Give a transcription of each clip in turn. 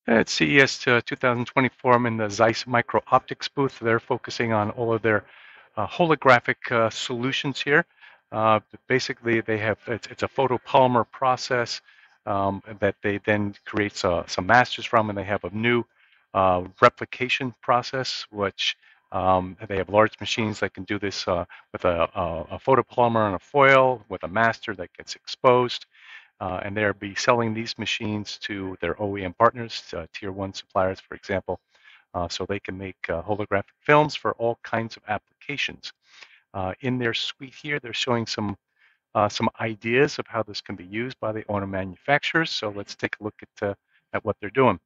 At CES 2024, I'm in the Zeiss MicroOptics booth. They're focusing on all of their holographic solutions here. Basically, they have it's a photopolymer process that they then create some masters from, and they have a new replication process, which they have large machines that can do this with a photopolymer and a foil with a master that gets exposed. And they'll be selling these machines to their OEM partners, tier one suppliers, for example, so they can make holographic films for all kinds of applications. In their suite here, they're showing some ideas of how this can be used by the auto manufacturers. So let's take a look at what they're doing.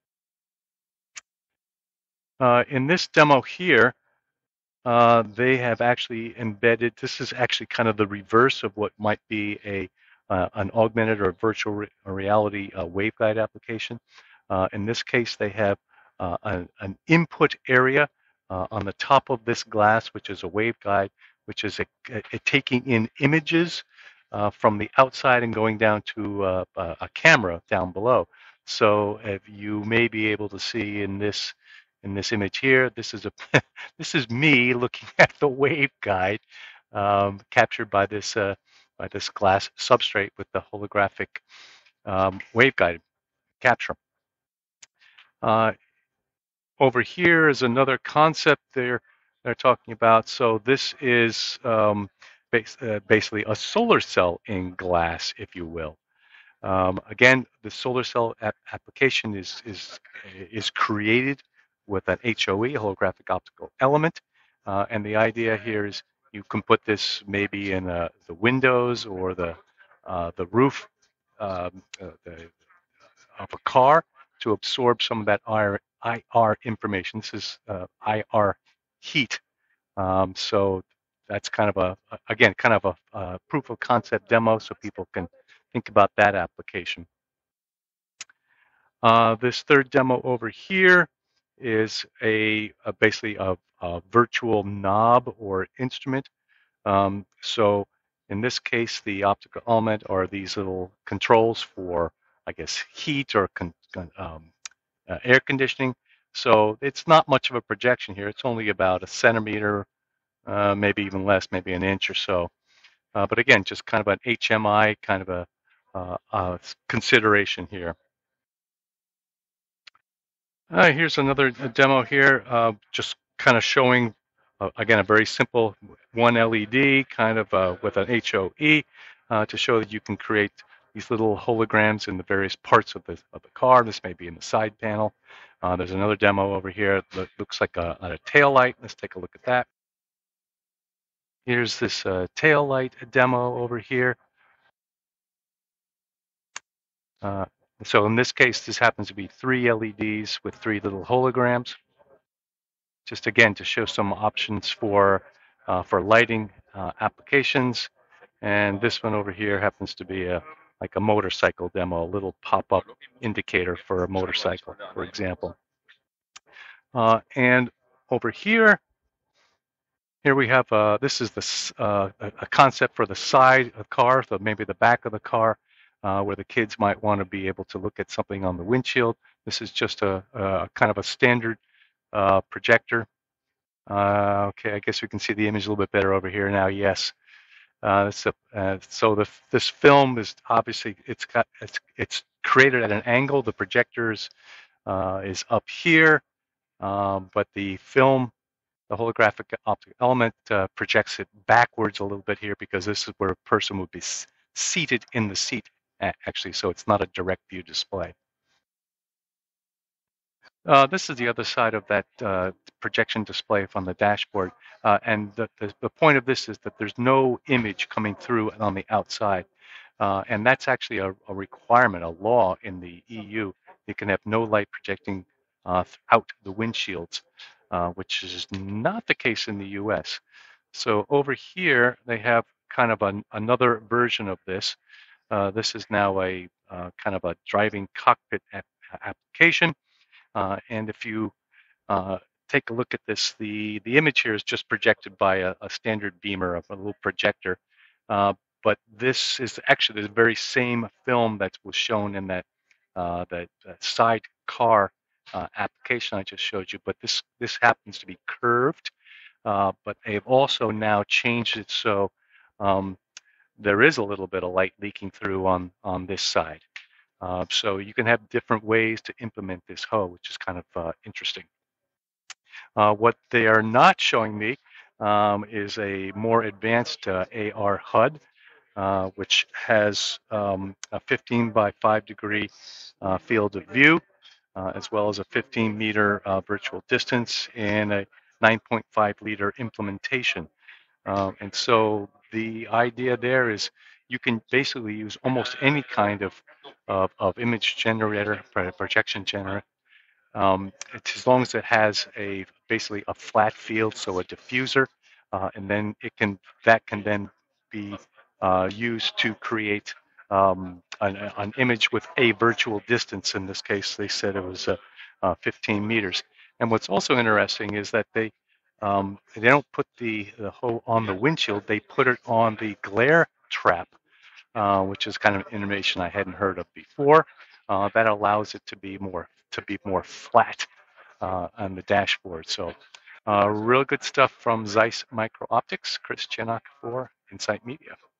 In this demo here, they have actually embedded. This is actually kind of the reverse of what might be an augmented or virtual reality waveguide application. In this case, they have an input area on the top of this glass, which is a waveguide, which is taking in images from the outside and going down to a camera down below. So if you may be able to see in this image here, this is this is me looking at the waveguide captured by this glass substrate with the holographic waveguide capture. Over here is another concept they're talking about. So this is basically a solar cell in glass, if you will. Again, the solar cell application is created with an HOE, holographic optical element, and the idea here is you can put this maybe in the windows or the roof of a car to absorb some of that IR information. This is IR heat. So that's kind of again, kind of a proof of concept demo so people can think about that application. This third demo over here is basically a virtual knob or instrument. So in this case, the optical element are these little controls for, I guess, heat or air conditioning. So it's not much of a projection here. It's only about a centimeter, maybe even less, maybe an inch or so. But again, just kind of an HMI kind of a consideration here. Here's another demo here, just kind of showing, again, a very simple one LED kind of with an HOE to show that you can create these little holograms in the various parts of the car. This may be in the side panel. There's another demo over here that looks like a tail light. Let's take a look at that. Here's this tail light demo over here. So in this case, this happens to be 3 LEDs with 3 little holograms. Just again to show some options for lighting applications. And this one over here happens to be like a motorcycle demo, a little pop-up indicator for a motorcycle, for example. And over here we have this is a concept for the side of the car, so maybe the back of the car, where the kids might want to be able to look at something on the windshield. This is just a kind of a standard projector. Okay, I guess we can see the image a little bit better over here now. Yes. So this film is obviously it's created at an angle. The projector is up here, but the film, the holographic optical element, projects it backwards a little bit here because this is where a person would be seated in the seat actually. So it's not a direct view display. This is the other side of that projection display from the dashboard. And the point of this is that there's no image coming through on the outside. And that's actually a requirement, a law in the EU. You can have no light projecting out the windshields, which is not the case in the US. So over here, they have kind of another version of this. This is now a kind of a driving cockpit application. And if you take a look at this, the image here is just projected by a standard beamer of a little projector. But this is actually the very same film that was shown in that side car application I just showed you, but this happens to be curved. But they've also now changed it so um, there is a little bit of light leaking through on this side. So you can have different ways to implement this hoe, which is kind of interesting. What they are not showing me is a more advanced AR HUD, which has a 15 by 5 degree field of view, as well as a 15-meter virtual distance and a 9.5 liter implementation. And so the idea there is you can basically use almost any kind of image generator, projection generator. It's as long as it has basically a flat field, so a diffuser, and then that can then be used to create an image with a virtual distance. In this case, they said it was 15 meters. And what's also interesting is that they don't put the hoe on the windshield; they put it on the glare trap, which is kind of innovation I hadn't heard of before. That allows it to be more flat on the dashboard. So, real good stuff from Zeiss MicroOptics. Chris Chinnock for Insight Media.